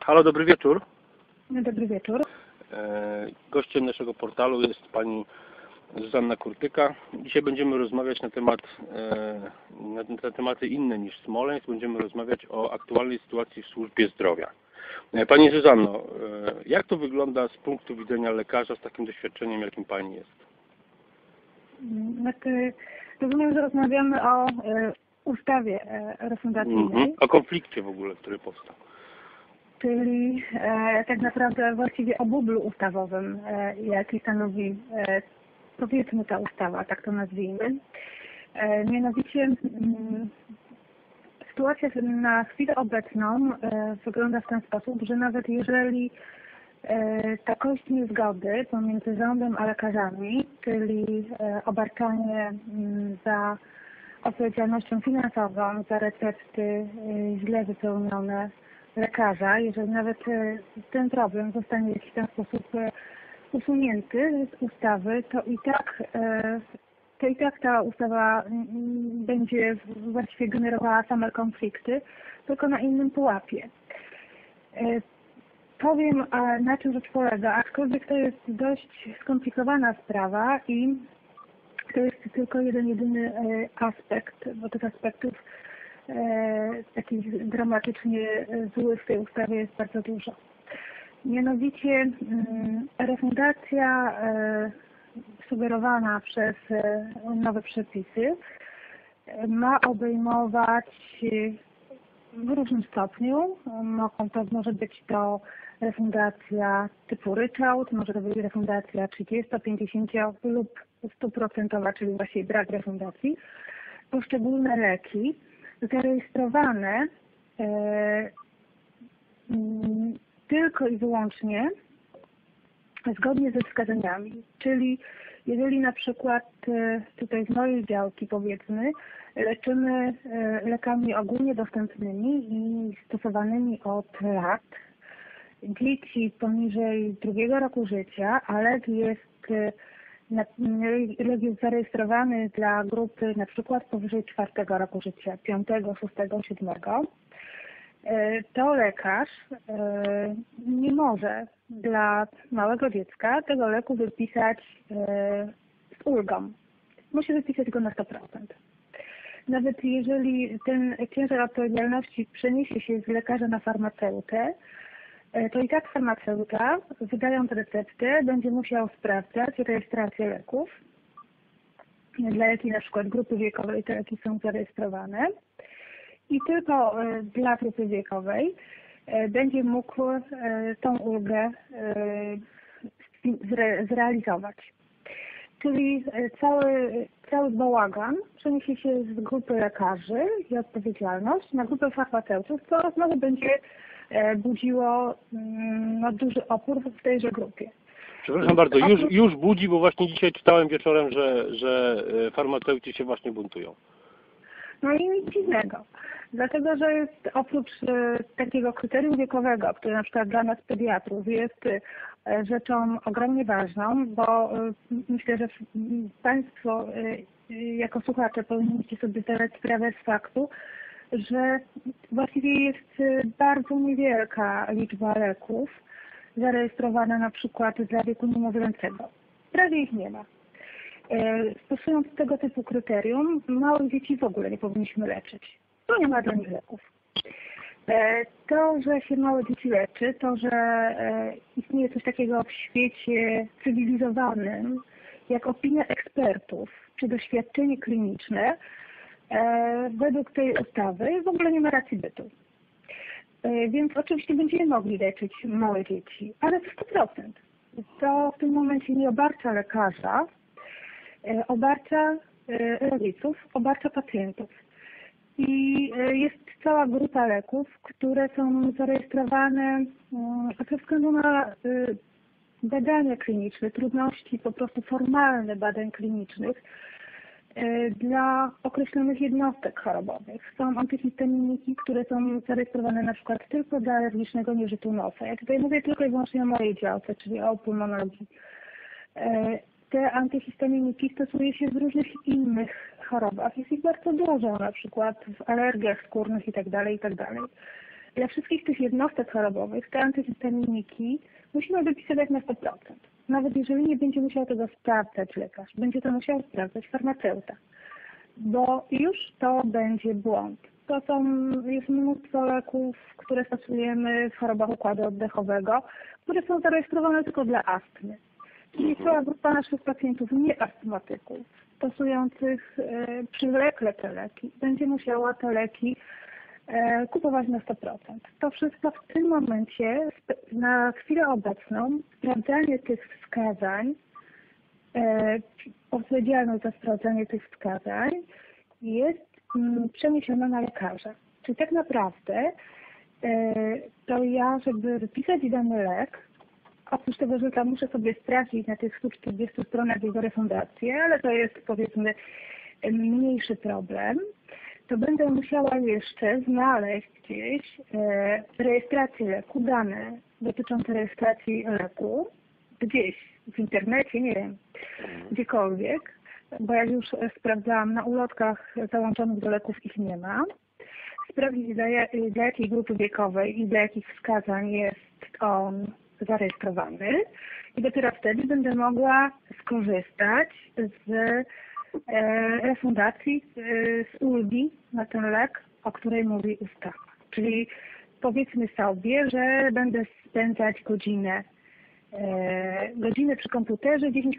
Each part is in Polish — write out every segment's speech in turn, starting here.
Halo, dobry wieczór. Dobry wieczór. Gościem naszego portalu jest pani Zuzanna Kurtyka. Dzisiaj będziemy rozmawiać na tematy inne niż Smoleńsk. Będziemy rozmawiać o aktualnej sytuacji w służbie zdrowia. Pani Zuzanno, jak to wygląda z punktu widzenia lekarza z takim doświadczeniem, jakim pani jest? Rozumiem, że rozmawiamy o ustawie refundacyjnej. O konflikcie w ogóle, który powstał. Czyli tak naprawdę właściwie o bublu ustawowym, jaki stanowi, powiedzmy, ta ustawa, tak to nazwijmy. Mianowicie sytuacja na chwilę obecną wygląda w ten sposób, że nawet jeżeli takość niezgody pomiędzy rządem a lekarzami, czyli obarczanie za odpowiedzialnością finansową za recepty źle wypełnione lekarza, jeżeli nawet ten problem zostanie w jakiś ten sposób usunięty z ustawy, to i tak ta ustawa będzie właściwie generowała same konflikty, tylko na innym pułapie. Powiem, na czym rzecz polega, aczkolwiek to jest dość skomplikowana sprawa i to jest tylko jedyny aspekt, bo tych aspektów takich dramatycznie złych w tej ustawie jest bardzo dużo. Mianowicie refundacja sugerowana przez nowe przepisy ma obejmować w różnym stopniu. Może być to refundacja typu ryczałt, może to być refundacja 30, 50 lub 100%, czyli właściwie brak refundacji. Poszczególne leki zarejestrowane tylko i wyłącznie zgodnie ze wskazaniami. Czyli jeżeli na przykład tutaj z mojej działki, powiedzmy, leczymy lekami ogólnie dostępnymi i stosowanymi od lat dzieci poniżej 2 roku życia, a lek jest zarejestrowany dla grupy na przykład powyżej 4 roku życia, 5, 6, 7, to lekarz nie może dla małego dziecka tego leku wypisać z ulgą. Musi wypisać go na 100%. Nawet jeżeli ten ciężar odpowiedzialności przeniesie się z lekarza na farmaceutę, to i tak farmaceuta, wydając receptę, będzie musiał sprawdzać rejestrację leków. Dla jakiej na przykład grupy wiekowej te leki są zarejestrowane. I tylko dla grupy wiekowej będzie mógł tą ulgę zrealizować. Czyli cały bałagan przeniesie się z grupy lekarzy i odpowiedzialność na grupę farmaceutów, co znowu będzie budziło duży opór w tejże grupie. Przepraszam bardzo, już budzi, bo właśnie dzisiaj czytałem wieczorem, że farmaceuci się właśnie buntują. No i nic dziwnego. Dlatego, że jest oprócz takiego kryterium wiekowego, które na przykład dla nas pediatrów jest rzeczą ogromnie ważną, bo myślę, że Państwo jako słuchacze powinniście sobie zdawać sprawę z faktu, że właściwie jest bardzo niewielka liczba leków zarejestrowana na przykład dla wieku niemowlęcego. Prawie ich nie ma. Stosując tego typu kryterium, małych dzieci w ogóle nie powinniśmy leczyć. To nie ma dla nich leków. To, że się małe dzieci leczy, to, że istnieje coś takiego w świecie cywilizowanym, jak opinia ekspertów czy doświadczenie kliniczne, według tej ustawy w ogóle nie ma racji bytu. Więc oczywiście będziemy mogli leczyć małe dzieci, ale w 100%. To w tym momencie nie obarcza lekarza, obarcza rodziców, obarcza pacjentów. I jest cała grupa leków, które są zarejestrowane ze względu na badania kliniczne, trudności po prostu formalne badań klinicznych dla określonych jednostek chorobowych. Są antyhistaminiki, które są zarejestrowane na przykład tylko dla alergicznego nieżytu nosa. Ja tutaj mówię tylko i wyłącznie o mojej działce, czyli o pulmonologii. Te antyhistaminiki stosuje się w różnych innych chorobach. Jest ich bardzo dużo, na przykład w alergiach skórnych itd. Dla wszystkich tych jednostek chorobowych te antyhistaminiki musimy wypisywać na 100%. Nawet jeżeli nie będzie musiał tego sprawdzać lekarz, będzie to musiał sprawdzać farmaceuta, bo już to będzie błąd. Jest mnóstwo leków, które stosujemy w chorobach układu oddechowego, które są zarejestrowane tylko dla astmy. Czyli cała grupa naszych pacjentów nieastmatyków, stosujących przywlekle te leki, będzie musiała te leki kupować na 100%. To wszystko w tym momencie, na chwilę obecną, sprawdzanie tych wskazań, odpowiedzialność za sprawdzanie tych wskazań jest przeniesiona na lekarza. Czyli tak naprawdę to ja, żeby wypisać dany lek, oprócz tego, że tam muszę sobie sprawdzić na tych 140 stronach jego refundację, ale to jest, powiedzmy, mniejszy problem, to będę musiała jeszcze znaleźć gdzieś rejestrację leku, dane dotyczące rejestracji leku, gdzieś w internecie, nie wiem, gdziekolwiek, bo jak już sprawdzałam, na ulotkach załączonych do leków ich nie ma. Sprawdzić, dla jakiej grupy wiekowej i dla jakich wskazań jest on zarejestrowany i dopiero wtedy będę mogła skorzystać z refundacji, z ulgi na ten lek, o której mówi ustawa. Czyli powiedzmy sobie, że będę spędzać godzinę przy komputerze, 10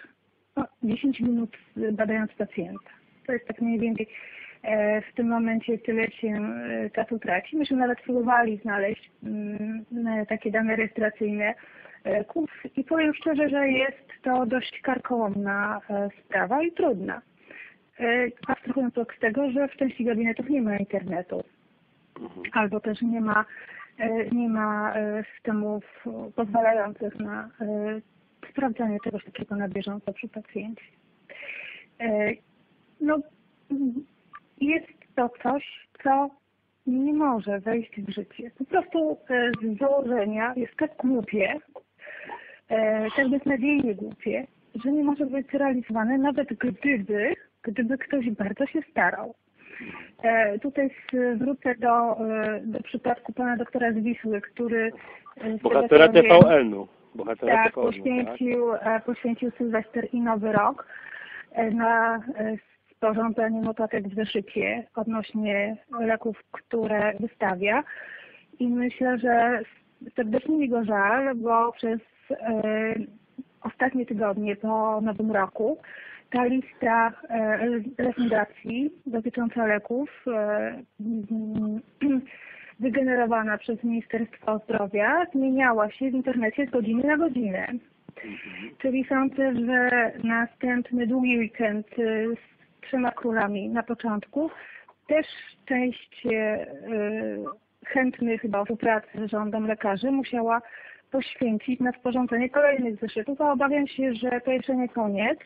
minut badając pacjenta. To jest tak mniej więcej w tym momencie tyle się czasu traci. Myśmy nawet próbowali znaleźć takie dane rejestracyjne leków i powiem szczerze, że jest to dość karkołomna sprawa i trudna. Abstrahując z tego, że w części gabinetów nie ma internetu, albo też nie ma systemów pozwalających na sprawdzanie czegoś takiego na bieżąco przy pacjencie. No, jest to coś, co nie może wejść w życie. Po prostu z założenia jest tak głupie, tak beznadziejnie głupie, że nie może być realizowane, nawet gdyby ktoś bardzo się starał. Tutaj wrócę do przypadku pana doktora z Wisły, który Bohatera TVN-u. Tak, poświęcił Sylwester i Nowy Rok na sporządzenie notatek w zeszycie odnośnie leków, które wystawia. I myślę, że serdecznie mi go żal, bo przez ostatnie tygodnie po Nowym Roku ta lista refundacji dotycząca leków wygenerowana przez Ministerstwo Zdrowia zmieniała się w internecie z godziny na godzinę. Czyli sądzę, że następny długi weekend z 3 królami na początku też część chętnych do współpracy z rządem lekarzy musiała poświęcić na sporządzenie kolejnych zeszytów, a obawiam się, że to jeszcze nie koniec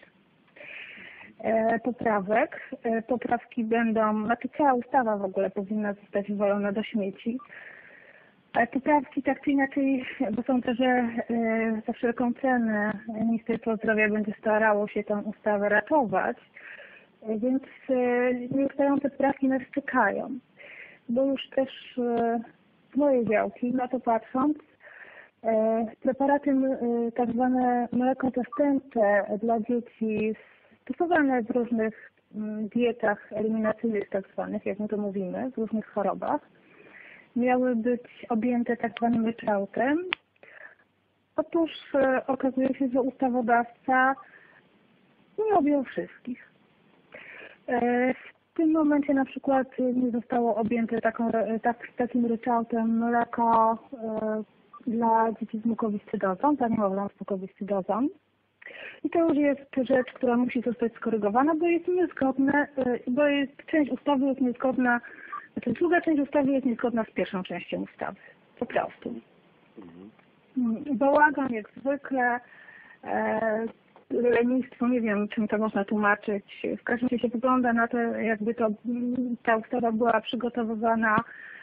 poprawek. Poprawki będą, znaczy cała ustawa w ogóle powinna zostać wywalona do śmieci. Poprawki tak czy inaczej, bo sądzę, że za wszelką cenę Ministerstwo Zdrowia będzie starało się tę ustawę ratować, więc nieustające poprawki nas czekają. Bo już też z mojej działki, na to patrząc, preparaty tak zwane mleko zastępcze dla dzieci stosowane w różnych dietach eliminacyjnych tak zwanych, jak my to mówimy, w różnych chorobach, miały być objęte tak zwanym ryczałtem. Otóż okazuje się, że ustawodawca nie objął wszystkich. W tym momencie na przykład nie zostało objęte takim ryczałtem mleko dla dzieci z mukowiscydozą, dla niemowląt z mukowiscydozą. I to już jest rzecz, która musi zostać skorygowana, bo jest niezgodne, część ustawy jest niezgodna, znaczy druga część ustawy jest niezgodna z pierwszą częścią ustawy. Po prostu. Bałagan jak zwykle, lenistwo, nie wiem czym to można tłumaczyć. W każdym razie wygląda na to, jakby ta ustawa była przygotowywana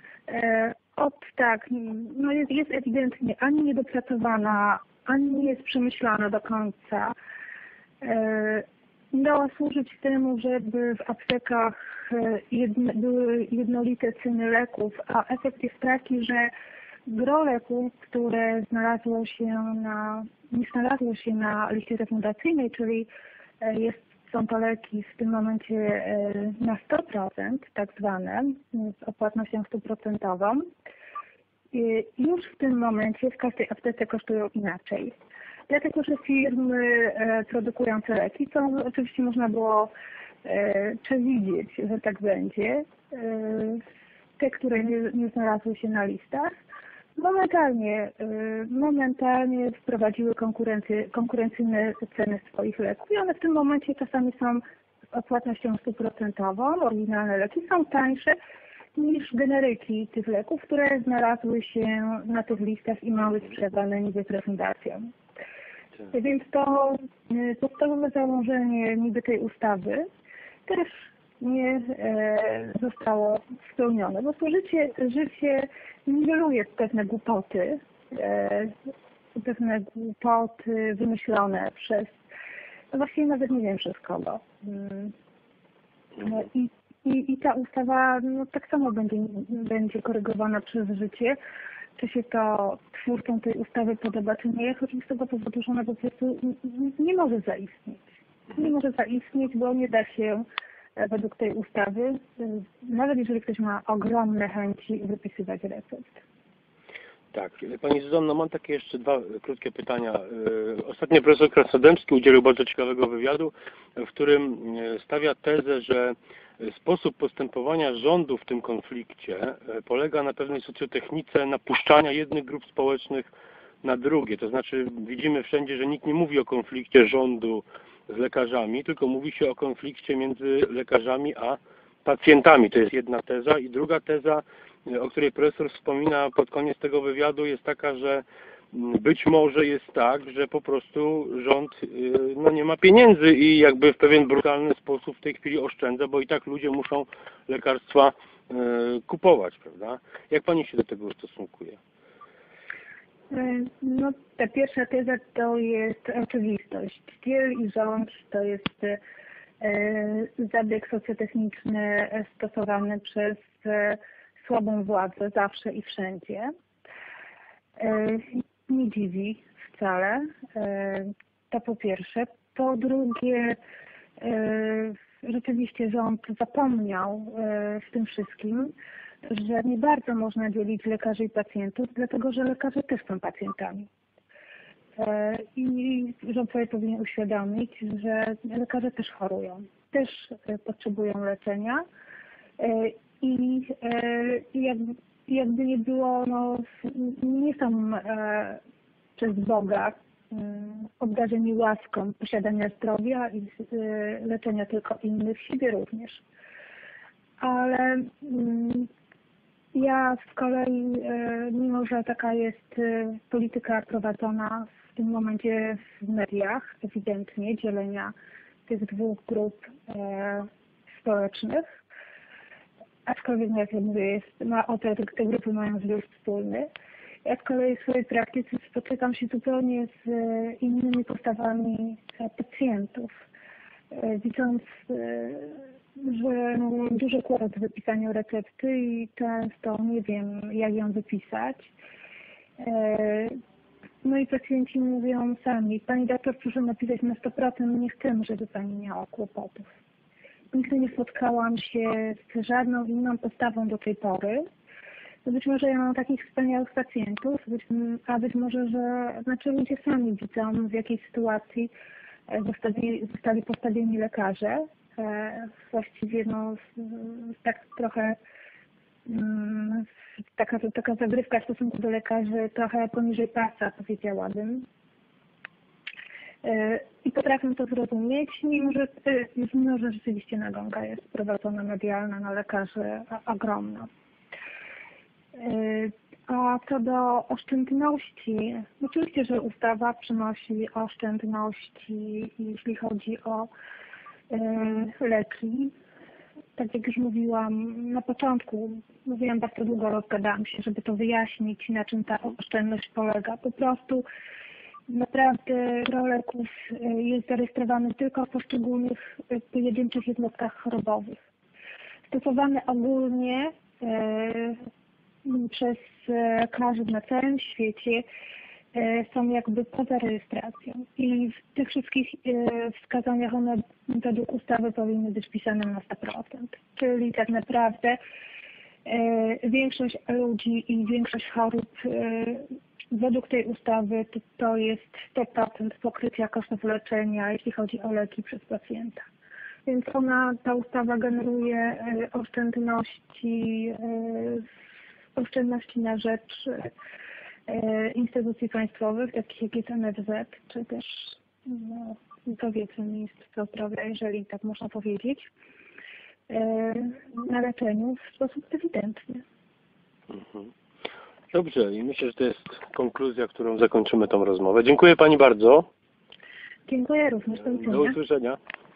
no jest ewidentnie ani niedopracowana, ani nie jest przemyślana do końca. miała służyć temu, żeby w aptekach były jednolite ceny leków, a efekt jest taki, że gro leków, które nie znalazło się na liście refundacyjnej, czyli są to leki w tym momencie na 100%, tak zwane, z opłatnością 100%, już w tym momencie w każdej aptece kosztują inaczej. Dlatego, że firmy produkujące leki, co oczywiście można było przewidzieć, że tak będzie, te, które nie znalazły się na listach, momentalnie wprowadziły konkurencyjne ceny swoich leków i one w tym momencie czasami są z opłatnością 100%, oryginalne leki są tańsze niż generyki tych leków, które znalazły się na tych listach i były sprzedane niby z refundacją. Więc to podstawowe założenie niby tej ustawy też nie zostało spełnione. Po prostu życie niweluje pewne głupoty wymyślone przez, no właściwie nawet nie wiem przez kogo. I ta ustawa tak samo będzie korygowana przez życie. Czy się to twórcom tej ustawy podoba, czy nie, choćby z tego powodu, że ona po prostu nie może zaistnieć. Nie może zaistnieć, bo nie da się według tej ustawy, nawet jeżeli ktoś ma ogromne chęci, wypisywać recept. Tak. Pani Zuzanno, mam takie jeszcze dwa krótkie pytania. Ostatnio profesor Krasnodębski udzielił bardzo ciekawego wywiadu, w którym stawia tezę, że sposób postępowania rządu w tym konflikcie polega na pewnej socjotechnice napuszczania jednych grup społecznych na drugie. To znaczy widzimy wszędzie, że nikt nie mówi o konflikcie rządu z lekarzami, tylko mówi się o konflikcie między lekarzami a pacjentami. To jest jedna teza. I druga teza, o której profesor wspomina pod koniec tego wywiadu, jest taka, że być może jest tak, że po prostu rząd nie ma pieniędzy i jakby w pewien brutalny sposób w tej chwili oszczędza, bo i tak ludzie muszą lekarstwa kupować, prawda? Jak Pani się do tego stosunkuje? No, ta pierwsza teza to jest oczywistość. Dziel i rząd to jest zabieg socjotechniczny stosowany przez słabą władzę zawsze i wszędzie. Nie dziwi wcale. To po pierwsze. Po drugie, rzeczywiście rząd zapomniał w tym wszystkim, że nie bardzo można dzielić lekarzy i pacjentów, dlatego że lekarze też są pacjentami. I rząd sobie powinien uświadomić, że lekarze też chorują, też potrzebują leczenia i jakby nie było, nie są przez Boga obdarzeni łaską posiadania zdrowia i leczenia tylko innych, siebie również. Ale ja z kolei, mimo że taka jest polityka prowadzona w tym momencie w mediach, ewidentnie dzielenia tych dwóch grup społecznych, aczkolwiek, jak ja mówię, te grupy mają zbiór wspólny. Ja z kolei w swojej praktyce spotykam się zupełnie z innymi postawami pacjentów, widząc, że mam duży kłopot w wypisaniu recepty i często nie wiem, jak ją wypisać. No i pacjenci mówią sami: pani doktor, proszę napisać na 100%, nie chcemy, żeby pani miała kłopotów. Nigdy nie spotkałam się z żadną inną postawą do tej pory. Być może ja mam takich wspaniałych pacjentów, a być może, że ludzie sami widzą, w jakiej sytuacji zostali postawieni lekarze. Właściwie tak trochę taka zagrywka w stosunku do lekarzy trochę poniżej pasa, powiedziałabym. I potrafię to zrozumieć, mimo że rzeczywiście nagonka jest prowadzona medialna na lekarzy ogromna. A co do oszczędności, oczywiście, że ustawa przynosi oszczędności, jeśli chodzi o leki. Tak jak już mówiłam na początku, bardzo długo rozgadałam się, żeby to wyjaśnić, na czym ta oszczędność polega. Po prostu Naprawdę gro leków jest zarejestrowanych tylko w poszczególnych pojedynczych jednostkach chorobowych. Stosowane ogólnie przez lekarzy na całym świecie są jakby poza rejestracją i w tych wszystkich wskazaniach one według ustawy powinny być wpisane na 100%. Czyli tak naprawdę większość ludzi i większość chorób według tej ustawy to jest 100% pokrycia kosztów leczenia, jeśli chodzi o leki przez pacjenta. Więc ta ustawa generuje oszczędności na rzecz instytucji państwowych, takich jak jest NFZ, czy też powiedzmy Ministerstwo Zdrowia, jeżeli tak można powiedzieć, na leczeniu w sposób ewidentny. Dobrze, i myślę, że to jest konkluzja, którą zakończymy tą rozmowę. Dziękuję Pani bardzo. Dziękuję również. Do Do widzenia. usłyszenia.